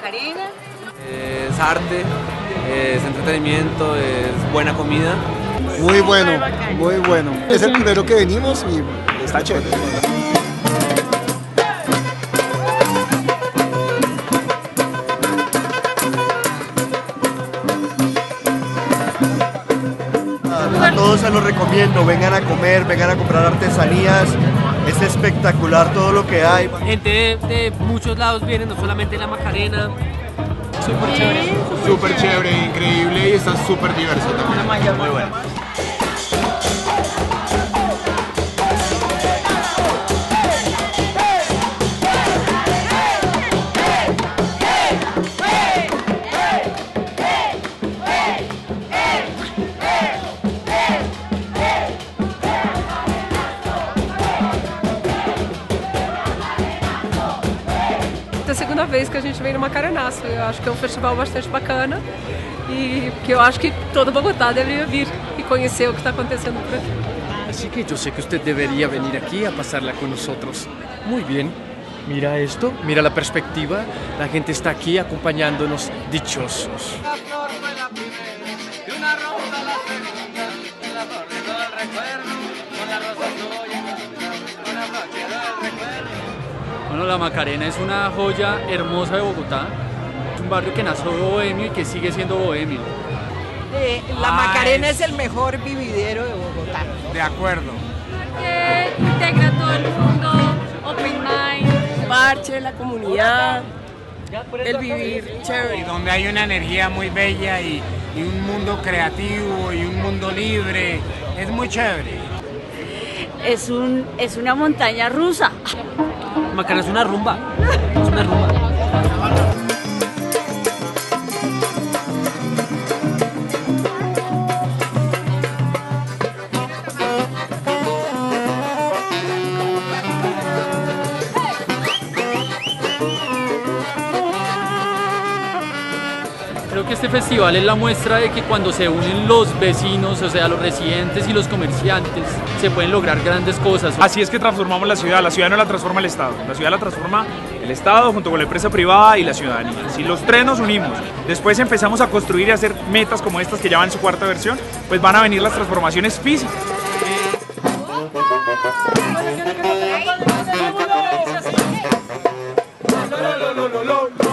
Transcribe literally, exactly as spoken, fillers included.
Macarena? Es arte, es entretenimiento, es buena comida. Muy bueno, muy bueno. Es el primero que venimos y está chévere. A todos se los recomiendo, vengan a comer, vengan a comprar artesanías, es espectacular todo lo que hay. Gente de, de muchos lados viene, no solamente la Macarena. Súper chévere. Súper chévere, increíble y está súper diverso también. Muy bueno. É a segunda vez que a gente vem no Macarenaço. Eu acho que é um festival bastante bacana e que eu acho que todo Bogotá deveria vir e conhecer o que está acontecendo por aqui. Así que yo sé que usted debería venir aquí a pasarla con nosotros. Muy bien. Mira esto, mira la perspectiva. La gente está aquí acompañándonos dichosos. Bueno, la Macarena es una joya hermosa de Bogotá. Es un barrio que nació bohemio y que sigue siendo bohemio. Eh, la Macarena es el mejor vividero de Bogotá. De acuerdo. Que integra a todo el mundo, open mind. Parche, la comunidad, el vivir chévere. Y donde hay una energía muy bella y, y un mundo creativo y un mundo libre. Es muy chévere. Es, un, es una montaña rusa. Macarena es una rumba. Es una rumba. Creo que este festival es la muestra de que cuando se unen los vecinos, o sea, los residentes y los comerciantes, se pueden lograr grandes cosas. Así es que transformamos la ciudad, la ciudad no la transforma el Estado, la ciudad la transforma el Estado junto con la empresa privada y la ciudadanía. Si los tres nos unimos, después empezamos a construir y a hacer metas como estas que ya van en su cuarta versión, pues van a venir las transformaciones físicas. Lo, lo, lo, lo, lo.